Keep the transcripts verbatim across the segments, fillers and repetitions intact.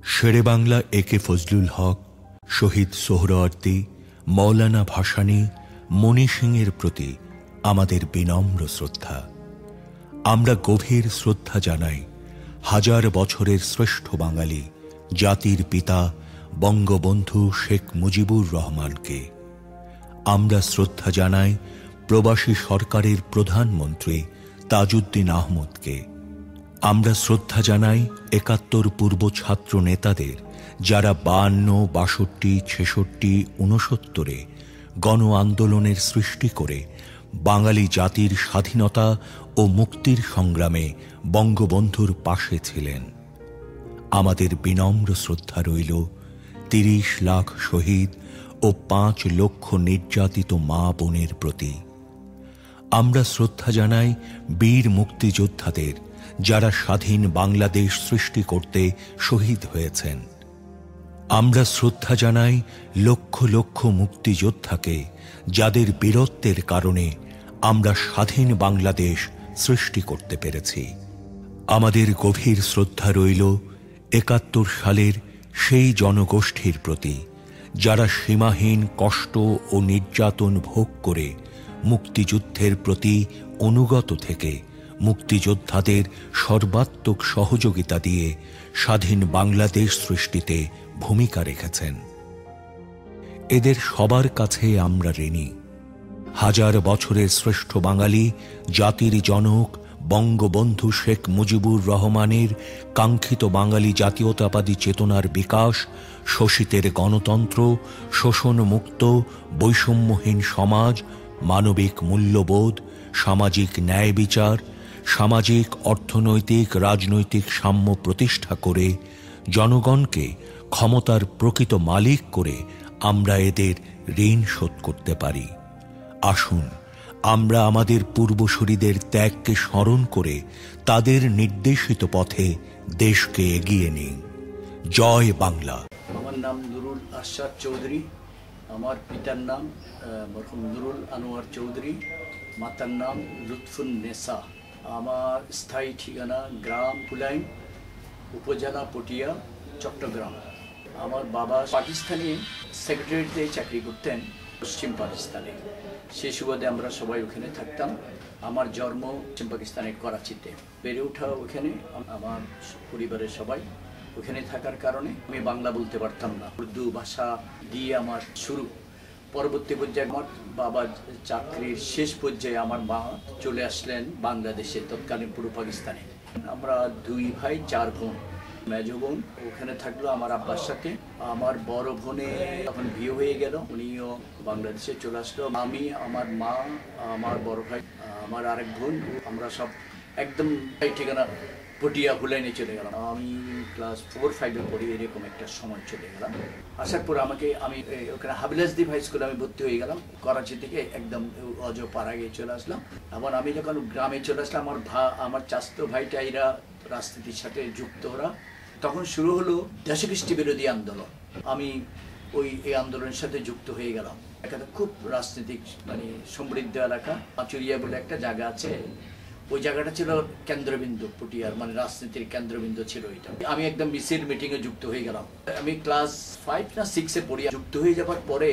শেরে বাংলা এ কে ফজলুল হক, শহীদ সোহরাওয়ার্দী, মৌলানা ভাসানী, মণি সিংয়ের প্রতি আমাদের বিনম্র শ্রদ্ধা। আমরা গভীর শ্রদ্ধা জানাই হাজার বছরের শ্রেষ্ঠ বাঙালি জাতির পিতা বঙ্গবন্ধু শেখ মুজিবুর রহমানকে। আমরা শ্রদ্ধা জানাই প্রবাসী সরকারের প্রধানমন্ত্রী তাজউদ্দিন আহমদকে। আমরা শ্রদ্ধা জানাই একাত্তর পূর্ব ছাত্র নেতাদের, যারা বায়ান্ন, বাষট্টি, ছেষট্টি, ঊনসত্তরে গণ আন্দোলনের সৃষ্টি করে বাঙালি জাতির স্বাধীনতা ও মুক্তির সংগ্রামে বঙ্গবন্ধুর পাশে ছিলেন। আমাদের বিনম্র শ্রদ্ধা রইল তিরিশ লাখ শহীদ ও পাঁচ লক্ষ নির্যাতিত মা বোনের প্রতি। আমরা শ্রদ্ধা জানাই বীর মুক্তিযোদ্ধাদের, যারা স্বাধীন বাংলাদেশ সৃষ্টি করতে শহীদ হয়েছেন। আমরা শ্রদ্ধা জানাই লক্ষ লক্ষ মুক্তিযোদ্ধাকে, যাদের বীরত্বের কারণে আমরা স্বাধীন বাংলাদেশ সৃষ্টি করতে পেরেছি। আমাদের গভীর শ্রদ্ধা রইল একাত্তর সালের সেই জনগোষ্ঠীর প্রতি, যারা সীমাহীন কষ্ট ও নির্যাতন ভোগ করে মুক্তিযুদ্ধের প্রতি অনুগত থেকে মুক্তিযোদ্ধাদের সর্বাত্মক সহযোগিতা দিয়ে স্বাধীন বাংলাদেশ সৃষ্টিতে ভূমিকা রেখেছেন। এদের সবার কাছে আমরা ঋণী। হাজার বছরের শ্রেষ্ঠ বাঙালি জাতির জনক বঙ্গবন্ধু শেখ মুজিবুর রহমানের কাঙ্ক্ষিত বাঙালি জাতীয়তাবাদী চেতনার বিকাশ, শোষিতের গণতন্ত্র, শোষণমুক্ত বৈষম্যহীন সমাজ, মানবিক মূল্যবোধ, সামাজিক ন্যায় বিচার, সামাজিক অর্থনৈতিক রাজনৈতিক সাম্য প্রতিষ্ঠা করে জনগণকে ক্ষমতার প্রকৃত মালিক করে আমরা এদের ঋণ শোধ করতে পারি। আসুন আমরা আমাদের পূর্বসূরীদের ত্যাগকে স্মরণ করে তাদের নির্দেশিত পথে দেশকে এগিয়ে নিই। জয় বাংলা। আমার নাম নুরুল আরশাদ চৌধুরী। আমার পিতার নাম মরহুম নুরুল আনোয়ার চৌধুরী, মাতার নাম লুৎফুন নেসা। আমার স্থায়ী ঠিকানা গ্রাম ফুলাইন, উপজেলা পটিয়া, চট্টগ্রাম। আমার বাবা পাকিস্তানি সেক্রেটারিতে চাকরি করতেন, পশ্চিম পাকিস্তানে। সেই সুবাদে আমরা সবাই ওখানে থাকতাম। আমার জন্ম পশ্চিম পাকিস্তানের করাচিতে, বেড়ে ওঠা ওখানে। আমার পরিবারের সবাই ওখানে থাকার কারণে আমি বাংলা বলতে পারতাম না। উর্দু ভাষা দিয়ে আমার শুরু। পরবর্তী পর্যায়ে আমার বাবা চাকরির শেষ পর্যায়ে আমার মা চলে আসলেন বাংলাদেশে, তৎকালীন পূর্ব পাকিস্তানে। আমরা দুই ভাই চার বোন। মেজো বোন ওখানে থাকলো আমার আব্বার সাথে। আমার বড় বোনে তখন বিয়ে হয়ে গেল, উনিও বাংলাদেশে চলে আসলো। আমি, আমার মা, আমার বড় ভাই, আমার আরেক বোন, আমরা সব একদম ঠিকানা পটিয়া হুলাইনে চলে গেলাম। আমি ক্লাস ফোর ফাইভে পড়ি, এরকম একটা সময় চলে গেলাম। আসার পর আমাকে আমি ওখানে হাবিলাসদ্বীপ হাই স্কুলে আমি ভর্তি হয়ে গেলাম। করাচি থেকে একদম অজপাড়া গিয়ে চলে আসলাম। এবং আমি যখন গ্রামে চলে আসলাম, আমার ভা আমার চাচাতো ভাইটা এরা রাজনীতির সাথে যুক্ত। ওরা তখন শুরু হলো দেশকৃষ্টি বিরোধী আন্দোলন। আমি ওই এই আন্দোলনের সাথে যুক্ত হয়ে গেলাম। এখানে খুব রাজনৈতিক মানে সমৃদ্ধ এলাকা, পাচুরিয়া বলে একটা জায়গা আছে। ওই জায়গাটা ছিল কেন্দ্রবিন্দু, পটিয়ার মানে রাজনীতির কেন্দ্রবিন্দু ছিল এটা। আমি একদম মিছিল মিটিংয়ে যুক্ত হয়ে গেলাম। আমি ক্লাস ফাইভ না সিক্সে পড়ি। যুক্ত হয়ে যাওয়ার পরে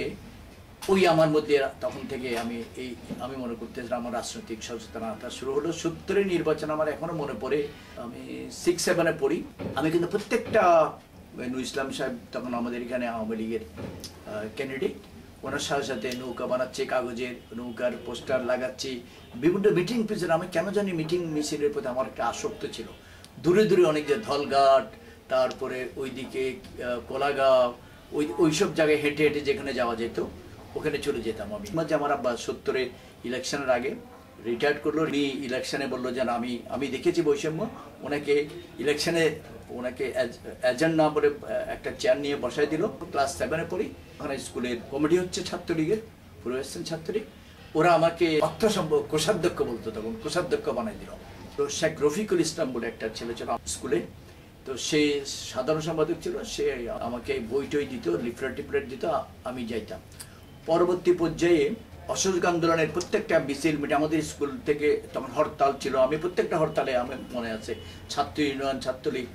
ওই আমার মধ্যে তখন থেকে আমি এই আমি মনে করতেছিলাম আমার রাজনৈতিক সচেতনতা শুরু হলো। সত্তরের নির্বাচন আমার এখনো মনে পড়ে। আমি সিক্স সেভেনে পড়ি। আমি কিন্তু প্রত্যেকটা নুরুল ইসলাম সাহেব তখন আমাদের এখানে আওয়ামী লীগের ক্যান্ডিডেট, ওনার সাথে সাথে নৌকা বানাচ্ছে, কাগজের নৌকার পোস্টার লাগাচ্ছি, বিভিন্ন মিটিং পিছনে। আমি কেন জানি মিটিং মিছিলের প্রতি আমার একটা আসক্ত ছিল। দূরে দূরে অনেক যে ধলঘাট, তারপরে ওইদিকে কোলাগাঁও, ওই ওইসব জায়গায় হেঁটে হেঁটে যেখানে যাওয়া যেত ওখানে চলে যেতাম আমি। মাঝে আমার আব্বা সত্তরে ইলেকশনের আগে রিটায়ার্ড করলো। উনি ইলেকশনে বললো যে আমি আমি দেখেছি বৈষম্য, ওনাকে ইলেকশনে ওনাকে এজেন্ট না বলে একটা চেয়ার নিয়ে বসাই দিল। ক্লাস সেভেনে পড়ি। ওখানে স্কুলের কমিটি হচ্ছে ছাত্রলীগের, পূর্ব এসছেন ছাত্রলীগ। ওরা আমাকে অর্থ সম্ভব কোষাধ্যক্ষ বলতো, তখন কোষাধ্যক্ষ বানাই দিল। তো শেখ রফিকুল ইসলাম বলে একটা ছেলে ছিল স্কুলে, তো সে সাধারণ সম্পাদক ছিল। সে আমাকে বই টই দিত, লিফলেট টিফলেট দিত, আমি যাইতাম। পরবর্তী পর্যায়ে অসহযোগ আন্দোলনের প্রত্যেকটা মিছিল মিটিং আমাদের স্কুল থেকে তখন হরতাল ছিল। আমি প্রত্যেকটা হরতালে আমার মনে আছে ছাত্র ইউনিয়ন, ছাত্রলীগ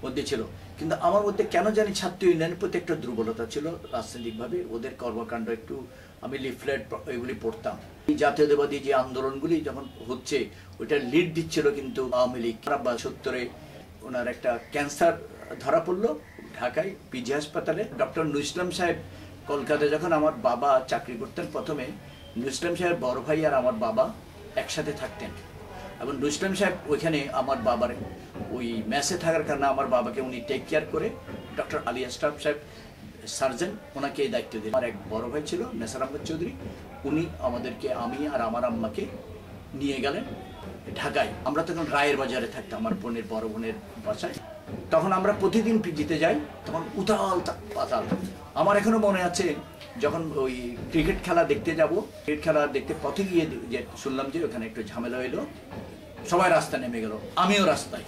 মধ্যে ছিল, কিন্তু আমার মধ্যে কেন জানি ছাত্র ইউনিয়নের প্রতি একটা দুর্বলতা ছিল রাজনৈতিকভাবে। ওদের কর্মকাণ্ড একটু, আমি লিফলেট এগুলি পড়তাম। জাতীয়তাবাদী যে আন্দোলনগুলি যখন হচ্ছে ওইটা লিড দিচ্ছিল কিন্তু আওয়ামী লীগ। বা সত্তরে ওনার একটা ক্যান্সার ধরা পড়লো ঢাকায় পিজি হাসপাতালে। ডক্টর নুরুল ইসলাম সাহেব কলকাতায় যখন আমার বাবা চাকরি করতেন, প্রথমে নুরুল ইসলাম সাহেব বড় ভাই আর আমার বাবা একসাথে থাকতেন, এবং নুরুল ইসলাম সাহেব ওইখানে আমার বাবার ওই মেসে থাকার কারণে আমার বাবাকে উনি টেক কেয়ার করে। ডক্টর আলী আশরাফ সাহেব সার্জন, ওনাকে এই দায়িত্ব দিলেন। আমার এক বড় ভাই ছিল নেসার আহমদ চৌধুরী, উনি আমাদেরকে, আমি আর আমার আম্মাকে নিয়ে গেলেন ঢাকায়। আমরা তখন রায়ের বাজারে থাকতাম, আমার বোনের বড় বোনের বাসায়। তখন আমরা প্রতিদিন পিজিতে যাই, তখন উতাল পাতাল। আমার এখনো মনে আছে যখন ওই ক্রিকেট খেলা দেখতে যাব, ক্রিকেট খেলা দেখতে পথে গিয়ে যে শুনলাম যে ওখানে একটু ঝামেলা হইলো, সবাই রাস্তা নেমে গেল, আমিও রাস্তায়।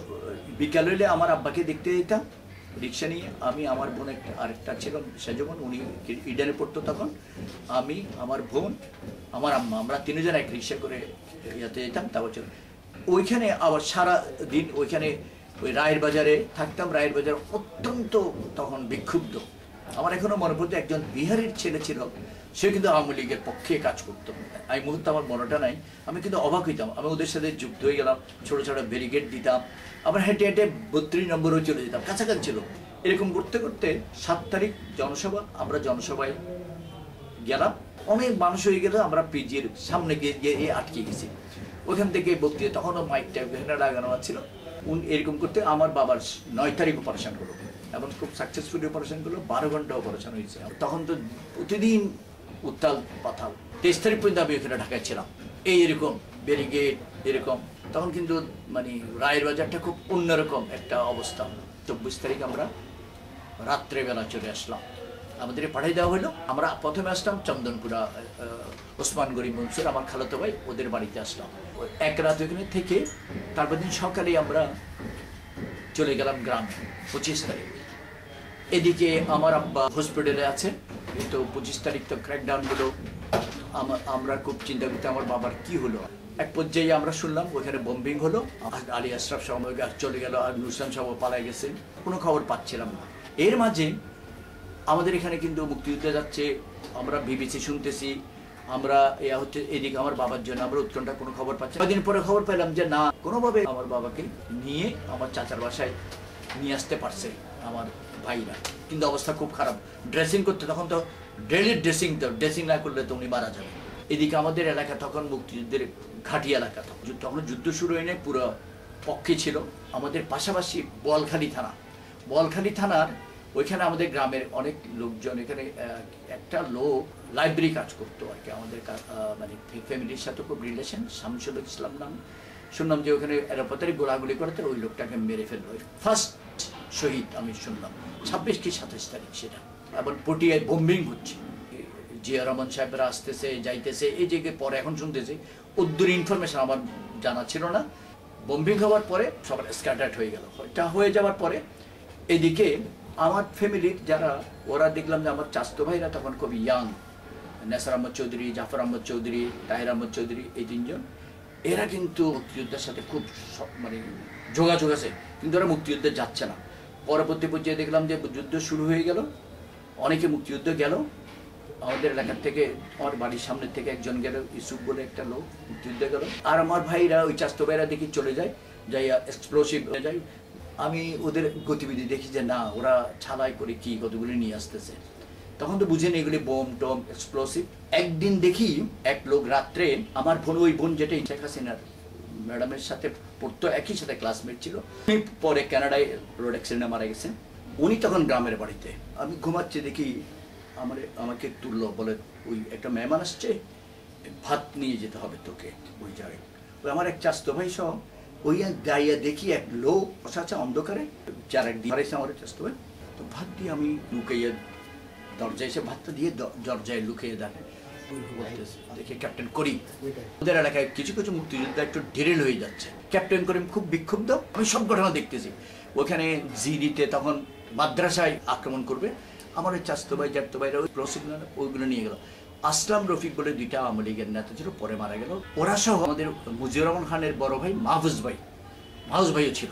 বিকাল হইলে আমার আব্বাকে দেখতে যেতাম রিক্সা নিয়ে। আমি, আমার বোন একটা আরেকটা ছিল সেজবন, উনি ইডেনে পড়তো তখন। আমি, আমার বোন, আমার আম্মা, আমরা তিনজন এক রিক্সা করে ইয়াতে যেতাম। তারপর ওইখানে আবার সারা দিন ওইখানে ওই রায়ের বাজারে থাকতাম। রায়ের বাজার অত্যন্ত তখন বিক্ষুব্ধ। আমার এখনো মনে পড়তো একজন বিহারের ছেলে ছিল, সে কিন্তু আওয়ামী লীগের পক্ষে কাজ করতো। এই মুহূর্তে আমার মনেটা নাই, আমি কিন্তু অবাক হইতাম। আমি ওদের সাথে যুক্ত হয়ে গেলাম, ছোট ছোট ব্যারিকেড দিতাম, আবার হেঁটে হেঁটে বত্রিশ নম্বরেও চলে যেতাম, কাছাকাছি ছিল। এরকম করতে করতে সাত তারিখ জনসভা, আমরা জনসভায় গেলাম। অনেক মানুষ হয়ে গেলে আমরা পিজির সামনে গিয়ে গিয়ে আটকে গেছি। ওইখান থেকে বক্তৃতা, তখনও মাইকটা এখানে লাগানো ছিল। এরকম করতে আমার বাবার নয় তারিখ অপারেশন হলো, এবং খুব সাকসেসফুলি অপারেশন করলো। বারো ঘন্টা অপারেশন হয়েছে। তখন তো প্রতিদিন উত্তাল পাতাল। তেইশ তারিখ পর্যন্ত আমি ওখানে ঢাকায় ছিলাম। এই এরকম ব্যারিকেড এরকম। তখন কিন্তু মানে রায়ের বাজারটা খুব অন্যরকম একটা অবস্থা। চব্বিশ তারিখ আমরা রাত্রেবেলা চলে আসলাম, আমাদের পাঠিয়ে দেওয়া হলো। আমরা প্রথমে আসলাম চন্দনপুরা, ওসমান গরিব মনসুর আমার খালাতো ভাই, ওদের বাড়িতে আসলাম। এক রাত ওখানে থেকে তারপর দিন সকালে আমরা চলে গেলাম গ্রামে পঁচিশ তারিখ। এদিকে আমার আব্বা হসপিটালে আছে। তো পঁচিশ তারিখ তো ক্র্যাকডাউন হলো, আমরা খুব চিন্তা করতে আমার বাবার কি হলো। এক পর্যায়ে আমরা শুনলাম ওইখানে বোম্বিং হলো, আলী আশরাফ সাহেব চলে গেল, আর নুরুল ইসলাম সাহেব পালাই গেছে, কোনো খবর পাচ্ছিলাম না। এর মাঝে আমাদের এখানে কিন্তু মুক্তিযুদ্ধে যাচ্ছে, আমরা বিবিসি শুনতেছি, আমরা ইয়া হচ্ছে। এদিকে আমার বাবার জন্য আমরা উৎকণ্ঠা, কোনো খবর পাচ্ছি। কদিন পরে খবর পেলাম যে না, কোনোভাবে আমার বাবাকে নিয়ে আমার চাচার বাসায় নিয়ে আসতে পারছে আমার ভাইরা, কিন্তু অবস্থা খুব খারাপ। ড্রেসিং করতে, তখন তো ডেলি ড্রেসিং, তো ড্রেসিং না করলে তো উনি মারা যাবে। এদিকে আমাদের এলাকা তখন মুক্তিযুদ্ধের ঘাঁটি এলাকা, তখন যুদ্ধ শুরু হয়নি, পুরো পক্ষে ছিল। আমাদের পাশাপাশি বোয়ালখালী থানা, বোয়ালখালী থানার ওইখানে আমাদের গ্রামের অনেক লোকজন, এখানে একটা লোক লাইব্রেরি কাজ করতো আর কি, আমাদের মানে ফ্যামিলির সাথে খুব রিলেশন, শামসুল ইসলাম নাম। শুনলাম যে ওখানে এরপতারি গোলাগুলি করতে, ওই লোকটাকে মেরে ফেললো। ফার্স্ট শহীদ আমি শুনলাম ছাব্বিশ কি সাতাশ তারিখ সেটা। এবং পটিয়ায় বোম্বিং হচ্ছে, জিয়া রহমান সাহেবরা আসতেছে যাইতেছে, এই জায়গায় পরে এখন শুনতেছে। ওদের ইনফরমেশন আমার জানা ছিল না। বোম্বিং হওয়ার পরে সবার স্ক্যাটার্ড হয়ে গেল। এটা হয়ে যাওয়ার পরে এদিকে আমার ফ্যামিলির যারা, ওরা দেখলাম যে আমার চাচতো ভাইরা তখন খুব ইয়াং, নেসার আহমদ চৌধুরী, জাফর আহমদ চৌধুরী, তাহির আহমদ চৌধুরী, এই তিনজন, এরা কিন্তু মুক্তিযুদ্ধের সাথে খুব মানে যোগাযোগ আছে, কিন্তু ওরা মুক্তিযুদ্ধে যাচ্ছে না। পরবর্তী পর্যায়ে দেখলাম যে যুদ্ধ শুরু হয়ে গেল, অনেকে মুক্তিযুদ্ধ গেল। আমাদের এলাকার থেকে, আমার বাড়ির সামনের থেকে একজন গেল, ইসুফ বলে একটা লোক মুক্তিযুদ্ধে গেল। আর আমার ভাইরা, ওই চাচতো ভাইরা দেখি চলে যায়, যাইয়া এক্সপ্লোসিভ হয়ে যায়। আমি ওদের গতিবিধি দেখি যে না, ওরা ছালাই করে কি কতগুলি নিয়ে আসতেছে। তখন তো বুঝেনি এগুলি বোম টম এক্সপ্লোসিভ। একদিন দেখি এক লোক রাত্রে, আমার বোন, ওই বোন যেটা শেখ হাসিনার ম্যাডামের সাথে পড়তো, একই সাথে ক্লাসমেট ছিল, পরে কানাডায় রোড অ্যাক্সিডেন্টে মারা গেছে। উনি তখন গ্রামের বাড়িতে, আমি ঘুমাচ্ছি, দেখি আমার আমাকে তুললো, বলে ওই একটা মেহমান আসছে, ভাত নিয়ে যেতে হবে তোকে ওই জায়গায়। ওই আমার এক চাচতো ভাই সহ ওই গাইয়া দেখি এক লোক বসা আছে অন্ধকারে, চার এক দিয়ে আমার চাচতো ভাই। তো ভাত দিয়ে আমি লুকাইয়া দরজায় এসে ভাতটা দিয়ে দরজায় লুকিয়ে দেখে, দেখে ক্যাপ্টেন করিম। ওদের এলাকায় কিছু কিছু মুক্তিযোদ্ধা একটু ঢেরেল হয়ে যাচ্ছে, ক্যাপ্টেন করিম খুব বিক্ষুব্ধ। আমি সব ঘটনা দেখতেছি। ওখানে জিডিতে তখন মাদ্রাসায় আক্রমণ করবে, আমার ওই চাচতো ভাই জ্যাঠতো ভাইরা ওই প্রসিগনাল ওইগুলো নিয়ে গেল। আসলাম রফিক বলে দুইটা আওয়ামী লীগের নেতা ছিল, পরে মারা গেল। ওরা সহ আমাদের মুজিবুর রহমান খানের বড় ভাই মাহফুজ ভাই, মাহফুজ ভাইও ছিল।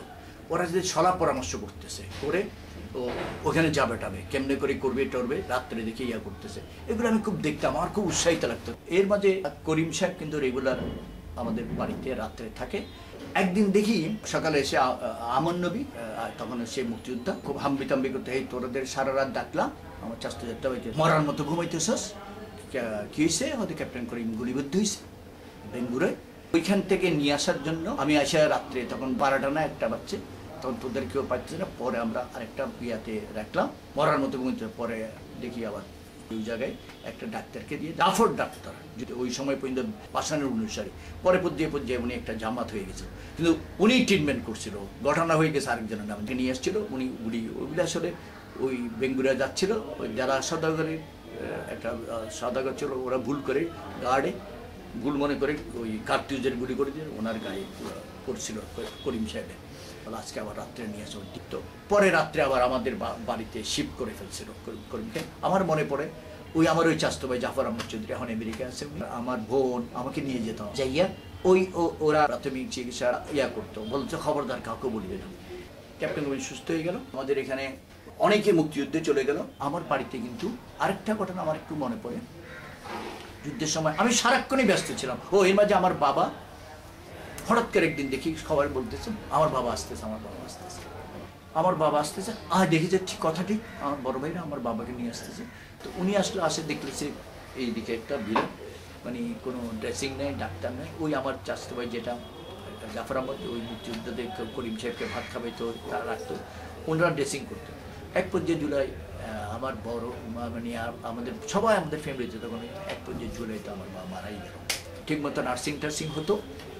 ওরা যে সলা পরামর্শ করতেছে করে ও ওখানে যাবে টাবে কেমনে করে করবে টরবে রাত্রে দেখে ইয়া করতেছে, এগুলো আমি খুব দেখতাম, আমার খুব উৎসাহিত লাগতো। এর মাঝে করিম সাহেব কিন্তু রেগুলার আমাদের বাড়িতে রাত্রে থাকে। একদিন দেখি সকালে এসে আমন নবী, তখন সে মুক্তিযোদ্ধা, খুব হাম্বি তাম্বি করতে, এই তোরাদের সারা রাত ডাকলাম, আমার চাষতে যেতে হইতে মরার মতো ঘুমাইতেছস, কি হয়েছে? হয়তো ক্যাপ্টেন করিম গুলিবদ্ধ হয়েছে বেঙ্গুরে। ওইখান থেকে নিয়ে আসার জন্য আমি আসা রাত্রে, তখন বারোটা না একটা বাচ্চা, তখন তোদের কেউ পাচ্ছে না। পরে আমরা আরেকটা ইয়াতে রাখলাম, মরার মতো ঘুমাইতে। পরে দেখি আবার ওই জায়গায় একটা ডাক্তারকে দিয়ে, জাফর ডাক্তার, যদি ওই সময় পর্যন্ত পাশানের অনুসারী, পরে পর্যায়ে পর্যায়ে উনি একটা জামাত হয়ে গেছিল, কিন্তু উনি ট্রিটমেন্ট করছিল, ঘটনা হয়ে গেছে আরেকজনের নামে নিয়ে এসেছিল উনি। উনি ওইগুলো আসলে ওই বেঙ্গুরা যাচ্ছিল, ওই যারা সদাগরের একটা সদাগর ছিল, ওরা ভুল করে গার্ডে ভুল মনে করে ওই কার্তুজের গুলি করে দিয়ে ওনার গায়ে পড়ছিল করিম সাহেবের। আজকে আবার রাত্রে নিয়ে আসা উদ্দীপ্ত, পরে রাত্রে আবার আমাদের বাড়িতে শিফট করে ফেলছিল করিমকে। আমার মনে পড়ে ওই আমার ওই চাস্তো ভাই জাফর আহমদ চৌধুরী এখন আমেরিকা আছে, আমার বোন আমাকে নিয়ে যেত যাইয়া, ওই ওরা প্রাথমিক চিকিৎসা ইয়া করতো, বলতো খবরদার কাউকে বলবে না। ক্যাপ্টেন করিম সুস্থ হয়ে গেল, আমাদের এখানে অনেকে মুক্তিযুদ্ধে চলে গেল। আমার বাড়িতে কিন্তু আরেকটা ঘটনা আমার একটু মনে পড়ে, যুদ্ধের সময় আমি সারাক্ষণই ব্যস্ত ছিলাম। ও এর মাঝে আমার বাবা হঠাৎ করে একদিন দেখি খবর বলতেছে আমার বাবা আসতেছে, আমার বাবা আসতেছে, আমার বাবা আসতেছে। আহ দেখি যে ঠিক কথা ঠিক, আমার বড় ভাইরা আমার বাবাকে নিয়ে আসতেছে। তো উনি আসলে আসে দেখলেছে এইদিকে একটা ভিড়, মানে কোনো ড্রেসিং নেই, ডাক্তার নেই। ওই আমার চাচাতো ভাই যেটা জাফর আহমদ, ওই মুক্তিযুদ্ধতে করিম সাহেবকে ভাত খাবাইতো, তারা রাখতো, ওনারা ড্রেসিং করতো। এক পর্যায়ে জুলাই আমার বড় মানে আমাদের সবাই আমাদের ফ্যামিলিতে তখন এক পর্যায়ে জুলাইতে আমার মা মারাই গেল। ঠিক মতো নার্সিং টার্সিং হতো,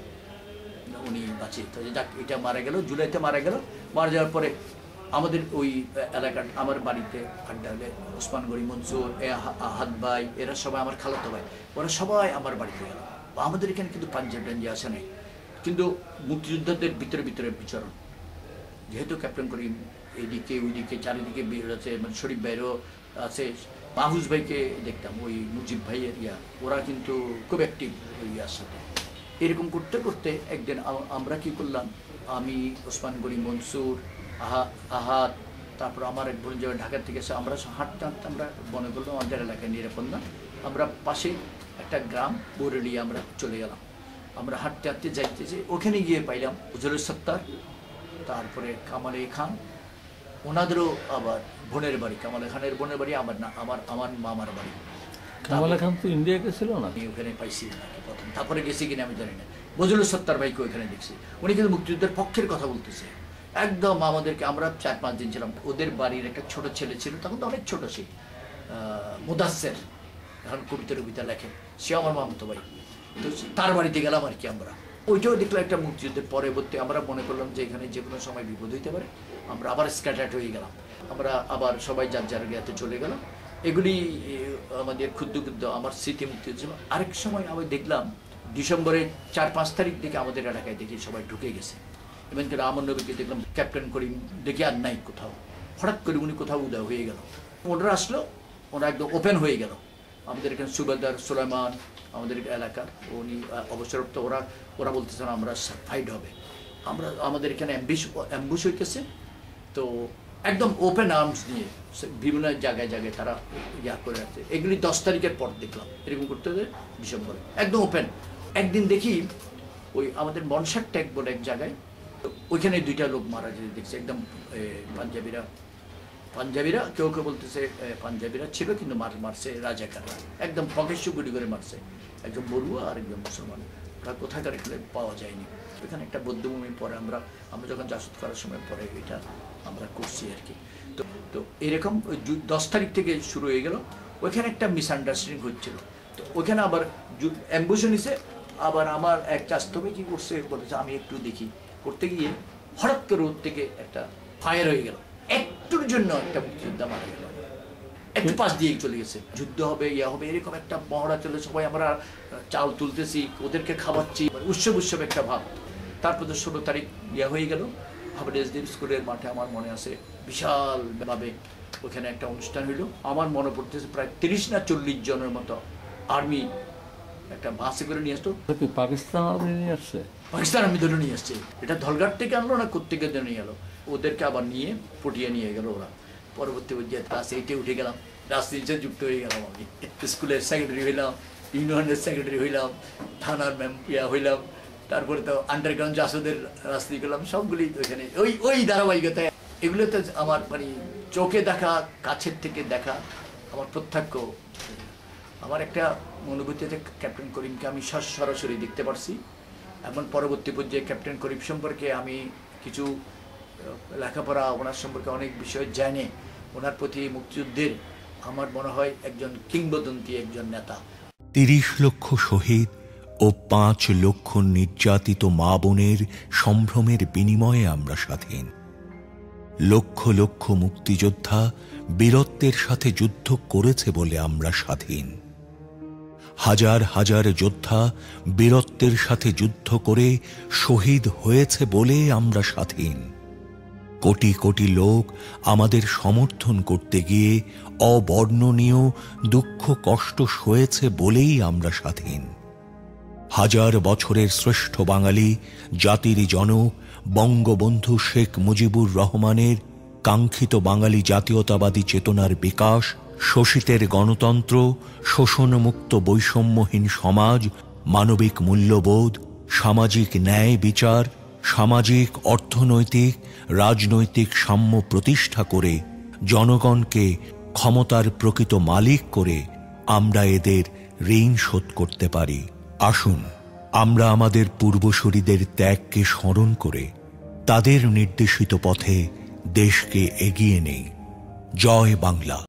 উনি বাঁচিয়ে তো যাক, এটা মারা গেল, জুলাইতে মারা গেল। মারা যাওয়ার পরে আমাদের ওই এলাকার আমার বাড়িতে আড্ডা হলে ওসমান গনি মনসুর, হাত ভাই, এরা সবাই আমার খালাতো ভাই, ওরা সবাই আমার বাড়িতে গেল। আমাদের এখানে কিন্তু পাঞ্জাব টাঞ্জি আসে নাই, কিন্তু মুক্তিযোদ্ধাদের ভিতরে ভিতরে বিচরণ, যেহেতু ক্যাপ্টেন করিম এইদিকে ওইদিকে চারিদিকে বের আছে, মানে শরীফ ভাইরও আছে, মাহফুজ ভাইকে দেখতাম, ওই মুজিব ভাইয়ের ইয়া, ওরা কিন্তু খুব অ্যাক্টিভ ওই ইয়ার সাথে। এরকম করতে করতে একদিন আমরা কি করলাম, আমি ওসমান গনি মনসুর, আহা আহাত তারপর আমার এক বোন যাবে ঢাকা থেকে এসে, আমরা হাঁটতে হাঁটতে আমরা মনে করলাম আমাদের এলাকায় নিরাপদ না, আমরা পাশে একটা গ্রাম বরেলি আমরা চলে গেলাম। আমরা হাঁটতে হাঁটতে যাইতেছি, ওখানে গিয়ে পাইলাম উজরুল সত্তার, তারপরে কামালে খান, ওনাদেরও আবার বোনের বাড়ি, কামালে খানের বোনের বাড়ি আমার না আমার আমার মামার বাড়ি। কামালে খান তো ইন্ডিয়া গেছিল না, আমি ওখানে পাইছি নাকি প্রথম, তারপরে গেছি কিনা আমি জানি না। বজলুল সত্তার ভাইকে ওইখানে দেখছি, উনি কিন্তু মুক্তিযুদ্ধের পক্ষের কথা বলতেছে একদম আমাদেরকে। আমরা চার পাঁচ দিন ছিলাম, ওদের বাড়ির একটা ছোট ছেলে ছিল, তখন তো অনেক ছোট, সে মুদাসের, এখন কবিতা টবিতা লেখে, সে আমার মামতো ভাই। তো তার বাড়িতে গেলাম আর কি আমরা, ওইটাও দেখলাম একটা মুক্তিযুদ্ধের পরবর্তী। আমরা মনে করলাম যে এখানে যে কোনো সময় বিপদ হইতে পারে, আমরা আবার স্ক্যাটার্ড হয়ে গেলাম, আমরা আবার সবাই যার যার গিয়াতে চলে গেলাম। এগুলি আমাদের ক্ষুদ্র ক্ষুদ্র আমার স্মৃতি মুক্তিযুদ্ধ। আরেক সময় আমি দেখলাম ডিসেম্বরের চার পাঁচ তারিখ থেকে আমাদের এলাকায় দেখি সবাই ঢুকে গেছে, এবং আমন নবীকে দেখলাম ক্যাপ্টেন করিম দেখি আর নাই কোথাও, হঠাৎ করে উনি কোথাও উদয় হয়ে গেল। ওনারা আসলো, ওরা একদম ওপেন হয়ে গেল। আমাদের এখানে সুবেদার সুলাইমান আমাদের এলাকা, উনি অবসরপ্রাপ্ত, ওরা ওরা বলতেছেন আমরা ফাইট হবে, আমরা আমাদের এখানে অ্যাম্বিশ অ্যাম্বুশ হইতেছে। তো একদম ওপেন আর্মস নিয়ে বিভিন্ন জায়গায় জায়গায় তারা ইয়া করে রাখছে। এগুলি দশ তারিখের পর দেখলাম এরকম করতে হবে ডিসেম্বরে, একদম ওপেন। একদিন দেখি ওই আমাদের মনসার ট্যাগ বলে এক জায়গায়, ওইখানে দুইটা লোক মারা যেতে দেখছে, একদম পাঞ্জাবিরা পাঞ্জাবিরা কেউ কেউ বলতেছে পাঞ্জাবিরা ছিল, কিন্তু মার মারছে রাজাকাররা, একদম প্রকাশ্য গুলি করে মারছে, একজন বড়ুয়া আর একজন মুসলমান। ওরা কোথাকার এগুলো পাওয়া যায়নি। ওইখানে একটা বৌদ্ধভূমি পরে আমরা আমরা যখন জাসদ করার সময় পরে এটা আমরা করছি আর কি। তো তো এরকম দশ তারিখ থেকে শুরু হয়ে গেল। ওইখানে একটা মিসআন্ডারস্ট্যান্ডিং হচ্ছিল, তো ওইখানে আবার অ্যাম্বুশন নিছে। আবার আমার এক চাস্তবে কি করছে বলেছে আমি একটু দেখি, করতে গিয়ে হঠাৎ করে ওর থেকে একটা ফায়ার হয়ে গেল, একটুর জন্য একটা মুক্তিযোদ্ধা মারা গেল, একটু পাশ দিয়ে চলে গেছে। যুদ্ধ হবে ইয়া হবে এরকম একটা মহড়া চলে, সবাই আমরা চাল তুলতেছি, ওদেরকে খাওয়াচ্ছি, উৎসব উৎসব একটা ভাব। তারপর তো ষোলো তারিখ ইয়া হয়ে গেল, হাবড় এসডিএম স্কুলের মাঠে আমার মনে আছে বিশালভাবে ওখানে একটা অনুষ্ঠান হইল। আমার মনে পড়তেছে প্রায় তিরিশ না চল্লিশ জনের মতো আর্মি একটা বাসে করে নিয়ে আসতো। পাকিস্তান আর্মি নিয়ে আসছে, পাকিস্তান আর্মি ধরে নিয়ে আসছে। এটা ধলঘাট থেকে আনলো না কোত্থেকে নিয়ে গেল, ওদেরকে আবার নিয়ে পটিয়ে নিয়ে গেল ওরা। পরবর্তী পর্যায়ে ক্লাস এইটে উঠে গেলাম, রাজনীতিতে যুক্ত হয়ে গেলাম। আমি স্কুলের সেক্রেটারি হইলাম, ইউনিয়নের সেক্রেটারি হইলাম, থানার ইয়া হইলাম, তারপরে তো আন্ডারগ্রাউন্ড জাসদের রাজনীতি করলাম, সবগুলি ওইখানে ওই ওই ধারাবাহিকতায়। এগুলোতে আমার মানে চোখে দেখা, কাছের থেকে দেখা, আমার প্রত্যক্ষ। আমার একটা অনুভূতিতে ক্যাপ্টেন করিমকে আমি সরাসরি দেখতে পারছি। এমন পরবর্তী পর্যায়ে ক্যাপ্টেন করিম সম্পর্কে আমি কিছু লেখাপড়া, ওনার সম্পর্কে অনেক বিষয় জানে। ওনার প্রতি মুক্তিযুদ্ধের আমার মনে হয় একজন কিংবদন্তি একজন নেতা। তিরিশ লক্ষ শহীদ ও পাঁচ লক্ষ নির্যাতিত মা বোনের সম্ভ্রমের বিনিময়ে আমরা স্বাধীন। লক্ষ লক্ষ মুক্তিযোদ্ধা বীরত্বের সাথে যুদ্ধ করেছে বলে আমরা স্বাধীন। হাজার হাজার যোদ্ধা বীরত্বের সাথে যুদ্ধ করে শহীদ হয়েছে বলে আমরা স্বাধীন। কোটি কোটি লোক আমাদের সমর্থন করতে গিয়ে অবর্ণনীয় দুঃখ কষ্ট সয়েছে বলেই আমরা স্বাধীন। হাজার বছরের শ্রেষ্ঠ বাঙালি জাতির জনক বঙ্গবন্ধু শেখ মুজিবুর রহমানের কাঙ্ক্ষিত বাঙালি জাতীয়তাবাদী চেতনার বিকাশ, শোষিতের গণতন্ত্র, শোষণমুক্ত বৈষম্যহীন সমাজ, মানবিক মূল্যবোধ, সামাজিক ন্যায় বিচার, সামাজিক অর্থনৈতিক রাজনৈতিক সাম্য প্রতিষ্ঠা করে জনগণকে ক্ষমতার প্রকৃত মালিক করে আমরা এদের ঋণ শোধ করতে পারি। আসুন আমরা আমাদের পূর্বসূরীদের ত্যাগকে স্মরণ করে তাদের নির্দেশিত পথে দেশকে এগিয়ে নেই। জয় বাংলা।